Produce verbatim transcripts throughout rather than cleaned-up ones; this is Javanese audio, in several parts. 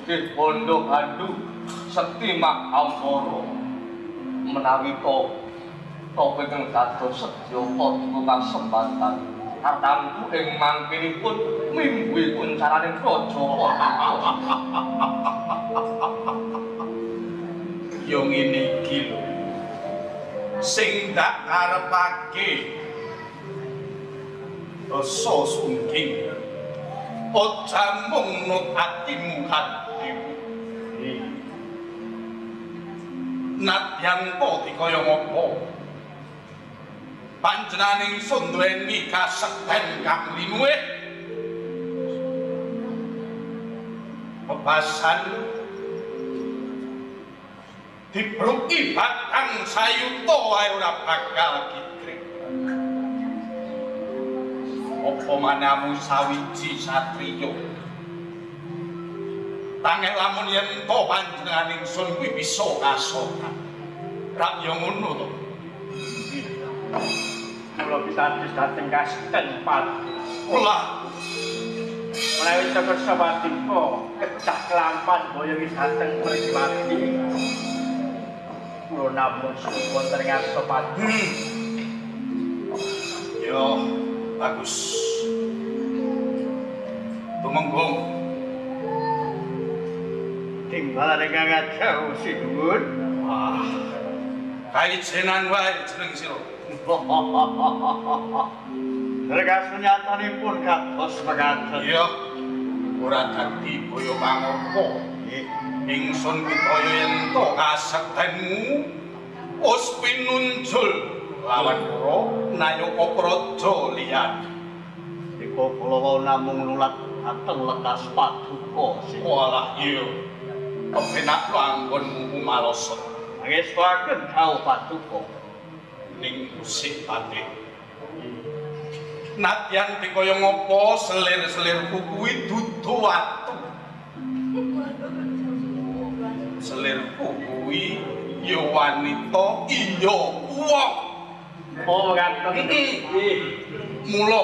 di pondok handu sekti mak amporo menawi to topeng kang dados sedya padha kasempatan katamku ing mangkinipun mimbuipun caraning raja yo ngene iki lho sing dak karepake dosa sungging aja mung nut atimu hatimu nadyan to dikaya ngopo panjenenganing sun duweni kasekten kang linuwih bebasan dibruki batang sayuta wae ora bakal kikrek apa manamu sawiji satriya tangel lamun yen to panjenenganing sun kuwi bisa kasokan rak yo ngono to kula pitantis dhateng kasten pat kula menawi caket sabatika kedah kelampan boyongi dhateng mriwati kula namung wonten ngarsa pati yo bagus tumenggung timbalan ingkang jauh sinuwun wah kaijenan wae jeneng sira Regas nyatanipun kados mekaten iya ora dadi boyo pangoko ingsun pitaya yen to kasektenmu us pinunjul lawan karo nayaka praja liyan iko kula wau namung nulat dhateng lekas paduka sing walah iya kepenak langgonmu malosot ngestuaken kau paduka ning musik pati nadyan dikaya ngopo selir-selirku kuwi dudu watu selirku kuwi ya wanita iya wong oh ngaten nggih mula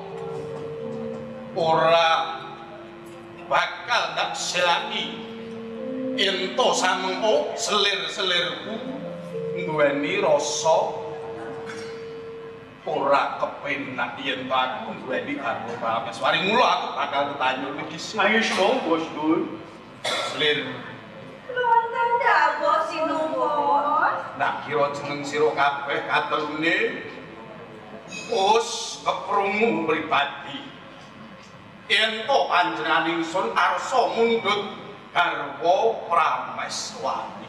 ora bakal tak selaki ento samengko selir-selirku duweni rasa ora kepenak yen aku duweni garwa Prameswari mula aku bakal tetanyur iki sih ayo monggo Gus selir wonten dawuh sinuwun nak kira jeneng sira kabeh katelune us keprungu pribadi yen to panjenenganing sun arsa mundhut garwa Prameswari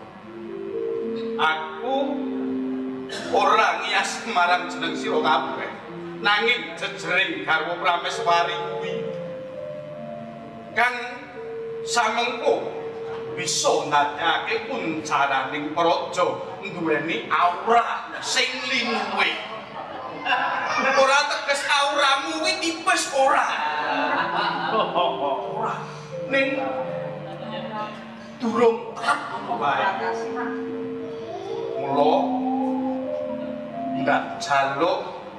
aku ora ngias marang jeneng sira kabeh nanging jejering garwa Prameswari kuwi kang samengko bisa ndadekake puncaraning praja nduweni aura sing linuwih ora teges auramu kuwi tipes ora ora ning durung trep wae mula ndak jaluk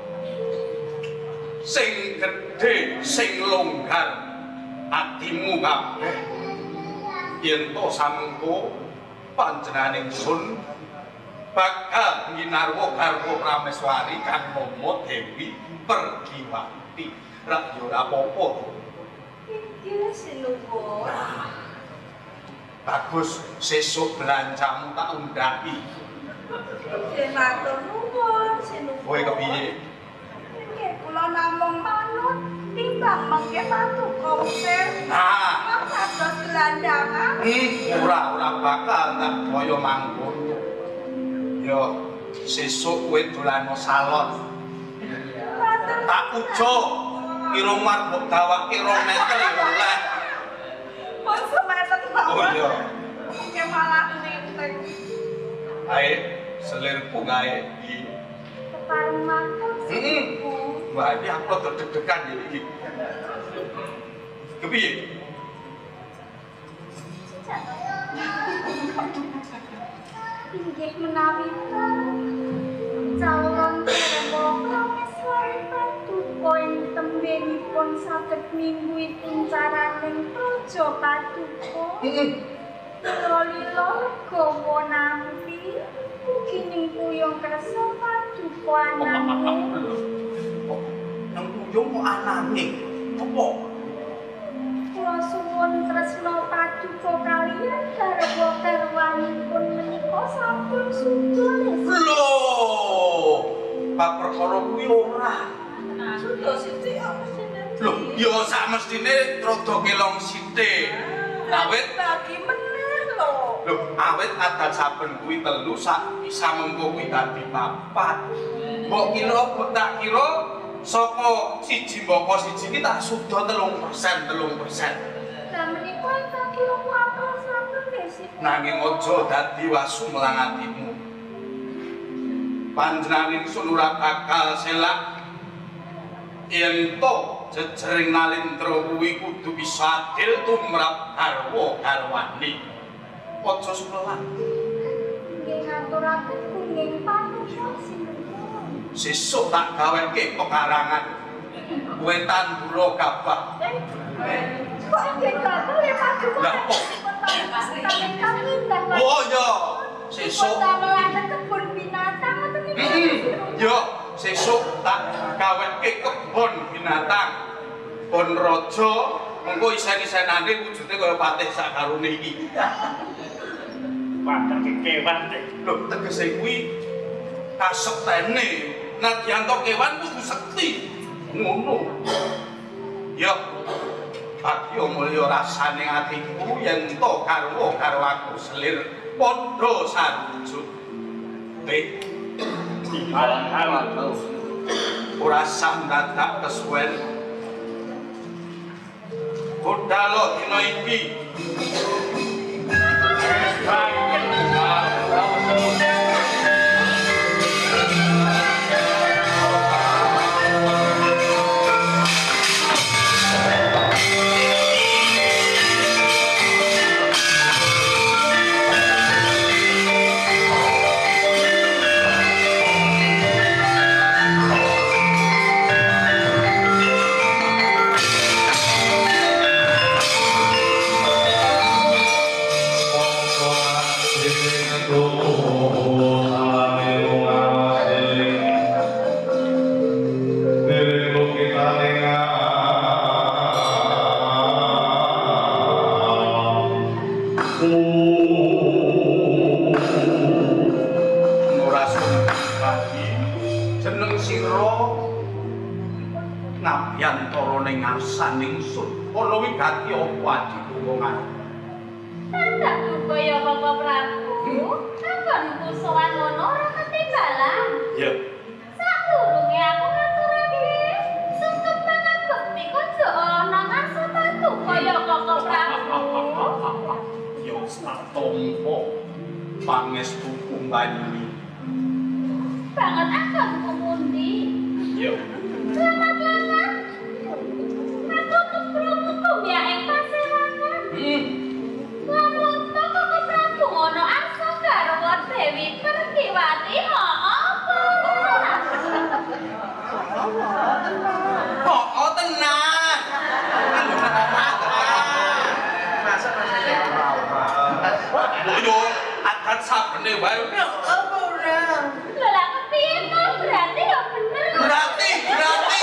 sing gedhe sing longgar atimu kabeh yen to samengko panjenenganing sun bakal nginarwa garwa Prameswari kang Rama Dewi Pergiwati rak yo ora apa-apa iki sinuwun bagus sesuk belanjamu tak undhahi nggih matur nuwun sinuwun kowe kepiye nggih kula namung manut timbang mengke paduka usir nah kados gelandangan hmm ora ora bakal tak kaya mangkono yo sesuk kowe dolan salon tak ujo irung marbuk dawake rong meter oleh pun semeten mawon oh iya mengke malah nenteng ae selirku gawe iki kepareng matur sinuwun wah iki aku rada deg-degan iki kepiye inggih menawi calon Rama Prameswari paduka ing tembenipun saged mimbuhi puncaraning aja paduka. Heeh. Lilo gawa nampi kining puyung kersa paduka anane. Nang puyung kok anane? Apa? Kula suwun tresna paduka kaliyan garwa garwanipun menika sampun sudul. Loh, bab perkara kuwi ora. Sudah sithik apa jenenge? Loh, ya sak mestine rada kelong sithik. Awit bagi meneh lho. Loh, awit adat saben kuwi telu sak bisa mengko kuwi dadi papat. Mbok kira mbok tak kira saka siji mboko siji iki tak suda telung persen, telung persen. Lah menika tak kira apa sampun desi. Nanging aja dadi wasu melang atimu. Panjenengan ingsun ora bakal selak yen to jejering nalindra kuwi kudu bisa adil tumrap garwa garwane. Aja sumelang. Nggih ngaturaken kenging panuwun sinten. Sesuk tak gaweke pekarangan. Kowe tandura gabah. Kok nggih gagal ya paduka. Lah kok? Kami dan Oh ya, sesuk. Kita melakukan kebun binatang atau Heeh. Yo, sesuk tak gaweke kebon binatang. Bon raja mengko isen-isenane wujude kaya patih sak karone iki. Padha kewan teh. Lho, tegese kuwi kasektene nadyan to kewan kudu sekti. Ngono. Ya. Bagi mulya rasane atiku yen to garwa karo aku selir padha sarujut. Baik. Alhamdulillah. Ora sam dadak kesuwen. Budhalo dina iki. Jeneng sira ngabiyantara ning ngarsaning sun. Ana wigati apa adiku wong ayu? Tak duga ya Bapak Prabu. Anggonku sowan ngono ora ketinggalan. Ya. Sadurunge aku ngaturake sungkem pangabekti kaja ana ngarsa patu kaya Bapak Prabu. Ya satompo pangestuku mbanyuni. Banget anggonku mundi. Ya. Selamat-selamat. Aku kepromuku ya ing pasewanan. Hmm. Lamun to Bapak Prabu ngono asa garwa Dewi Pertiwati apa? Oh, oh tenang. Masa masih Boyo akan sabene wae. Apa ora? Lha lha kepiye to? Berarti ya bener. Berarti, berarti.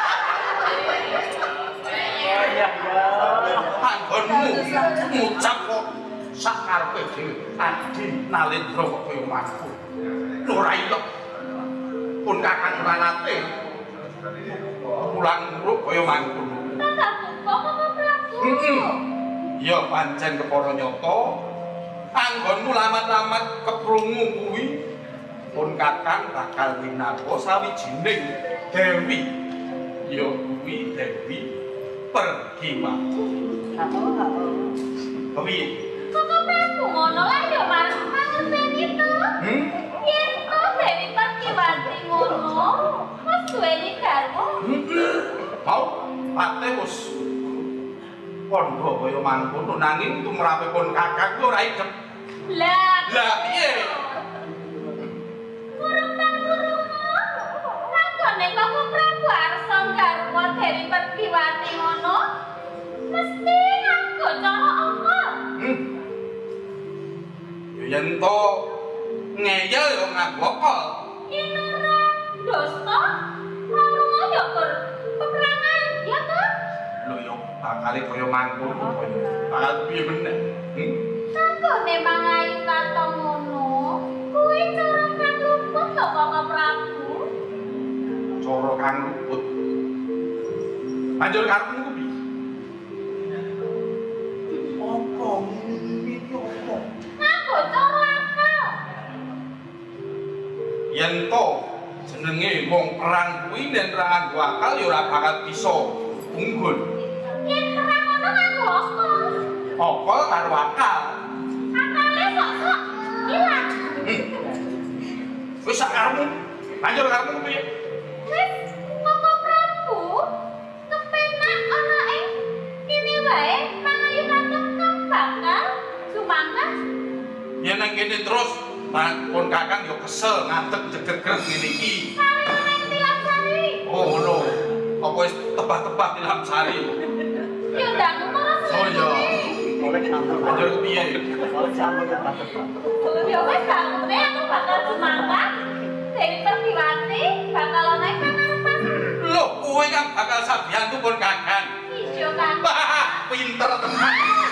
Ya ya ya. Panggonmu ngucap kok sak karepe dhewe. Adi nalendra kok kaya manku. Ora ilok. Pun kakang ora nate. Mulang muruk kaya mangkono. Tak buka Bapak Prabu. Heeh. Ya pancen kepara nyata. Anggonmu lamat-lamat keprungu kuwi pun kakang bakal minangka sawijining dewi. Ya kuwi Dewi Pertiwati. Kepiye? Bapak Prabu ngono lah ya marang pangerten itu. Hmm? Yen to Dewi Pertiwati ngono, wis duweni garwa. Heeh. Mau pate wis pondo kaya mangkono nanging tumrapipun kakang ora idep. Lah, Lah piye? kurang kurungu. Anggone Bapak Prabu arsa garwa Dewi Pertiwati ngono, mesti Nganggo cara apa? Hmm. Ya yen to ngeyel yo nganggo kol. Inara dosa ora yo ker peperangan ya toh? Lho yo bakale kaya mangkono kaya. Bakal piye meneh? Hmm. Tanggone mangayu kata ngono. Kuwi cara kang luput lho Kakang Prabu. Cara kang luput. Banjur karepmu ku piye? Apa ngene iki apa? Nganggo cara akal. Yen to jenenge wong perang kuwi nek ora nganggo akal ya ora bakal bisa unggul. Yen perang ngono nganggo apa? Apa karo akal? Akale kok ilang. Wis sak karepmu. Banjur karepmu piye? Wis Kakang Prabu kepenak ana ing kene wae mangayu kata kang bakal sumangga. Yen nang kene terus pun kakang yo kesel ngadeg jegegreg ngene iki. Sari ning tilam sari. Oh ngono. Apa wis tebah-tebah tilam sari? Yo dangu terus. Oh iya. Oleh sambut Banjur piye? oleh sambut tepat-tepat. Yo wis bangune aku bakal sumangga. Dewi Pertiwati bakal ana ing pangarepan. Lho, kowe kan bakal sabiyantu pun kakang. Ijo kan. Wah, pinter tenan.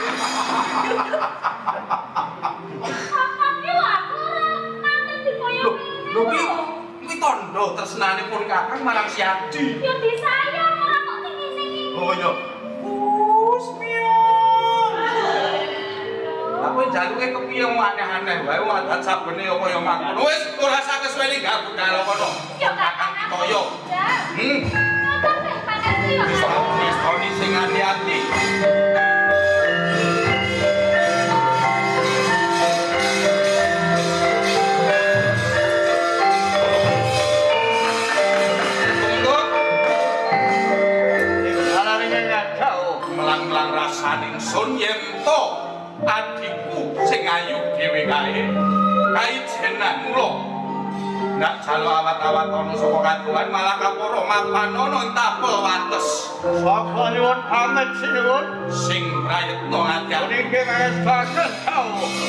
Kakang ki lho aku ora nate dikoyo Lho, ngene. lho kuwi kuwi tandha tresnane pun kakang marang si Adi. Yo disayang ora kok ngene-ngene. Oh iya. Us pion. Lah kowe jaluke kepiye wong aneh-aneh wae wong adat sabene ya kaya mangkono. Wis ora usah kesuweni gak budal kono. Yo Kakang kakang toyo. Hmm. Kakang nek panasi yo. Wis wis toni sing ati-ati. Tunggu. Alane nyajau. Melang-melang rasaning sun yen to adikku sing ayu dhewe kae kaijenan mulo ndak jalo awat-awat ana saka kaduan malah kaporo mapan ana ing tapel wates Saka nyuwun pamit sinuwun. sing prayitna ngajak Niki wis bagus tau.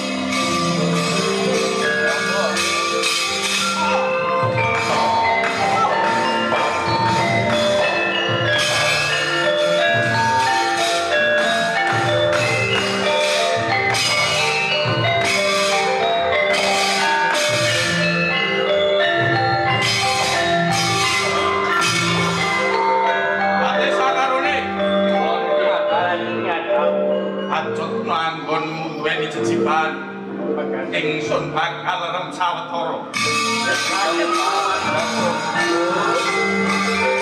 ate sakarone Alane nyajau. acut nanggonmu duweni jejiban ingsun bakal rem sawetara Wis